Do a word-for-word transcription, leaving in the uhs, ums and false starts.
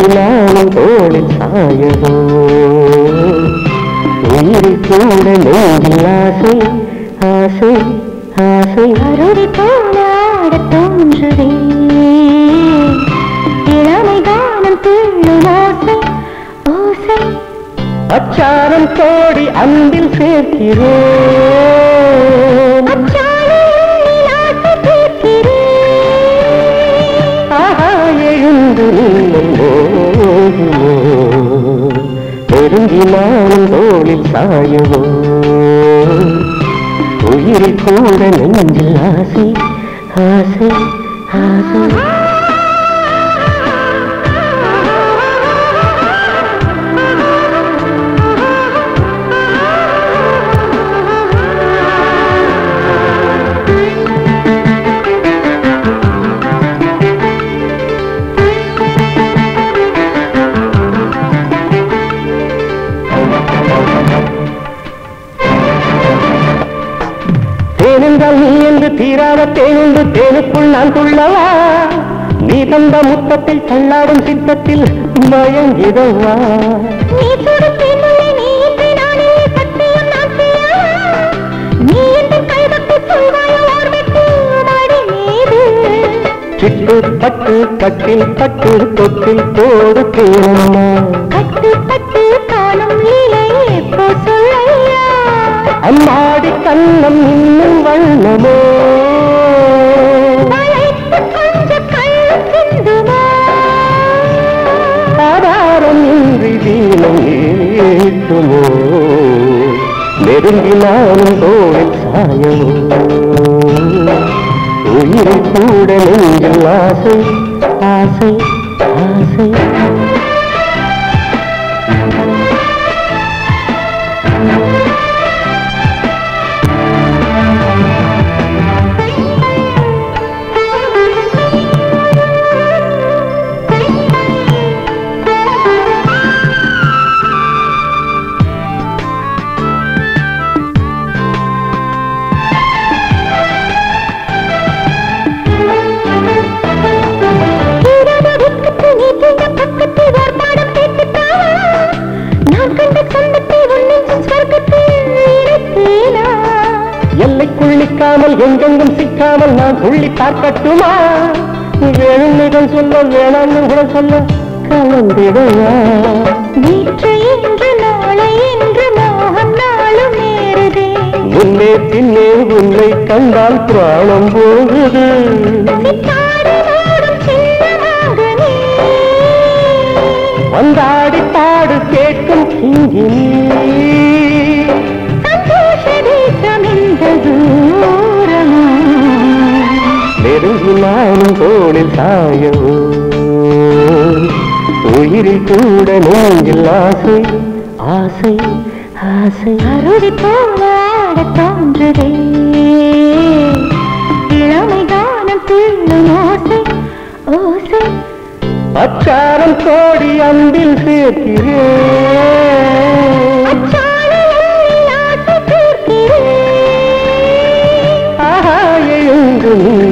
நெருங்கி நானும் தோளில் சாயவோ உயிரை கூட நெஞ்சில் ஆசை ஆசை ஆசை அருவி போல ஆட தோன்றுதே இளமை கானம் துள்ளும் ஆசை ஓசை அச்சாரம் கோடி அன்பில் சேர்க்கிறேன் எழுந்து நெருங்கி நானும் தோளில் சாயவோ உயிரை கூட நெஞ்சில் ஆசை ஆசை ஆசை தேனென்றால் நீ என்று தீராத தேனென்று தேனுக்குள் நான் துள்ளவா நீ தந்த முத்தத்தை தள்ளாடும் சித்தத்தில் மயங்கிடவா சிட்டு பட்டு கட்டில் பட்டு தொட்டில் போடு தேனம்மா கட்டு பட்டு காணும் லீலை எப்போ சொல்லையா அம்மாடி கண்ணம் இன்னும் வண்ணமோ ஆதாரம் இன்றி தீனம் ஏற்றுமோ நெருங்கி நானும் தோளில் சாயவோ உயிரை கூட நெஞ்சில் ஆசை ஆசை ஆசை எல்லைக்குள் நிற்காமல் எங்கெங்கும் சிக்காமல் நான் துள்ளி பார்க்கட்டுமா வேணுமிடம் சொல்ல வேணாம் கூட சொல்ல கலந்திடுவா நேற்று இன்று நாளை என்று மோகம் நாளும் நேருதே முன்னே பின்னே உன்னை கண்டால் பிராணம் போகுது வந்தாடி பாடு கேட்கும் சிங்கினி நெருங்கி நானும் தோளில் சாயவோ உயிரில் கூட நெஞ்சில் ஆசை ஆசை ஆசை அருவி போல ஆட தோன்றுதே இளமை கானம் துள்ளும் ஓசை ஓசை அச்சாரம் கோடி அன்பில் சேர்க்கிறேன் ஆஹா எழுந்து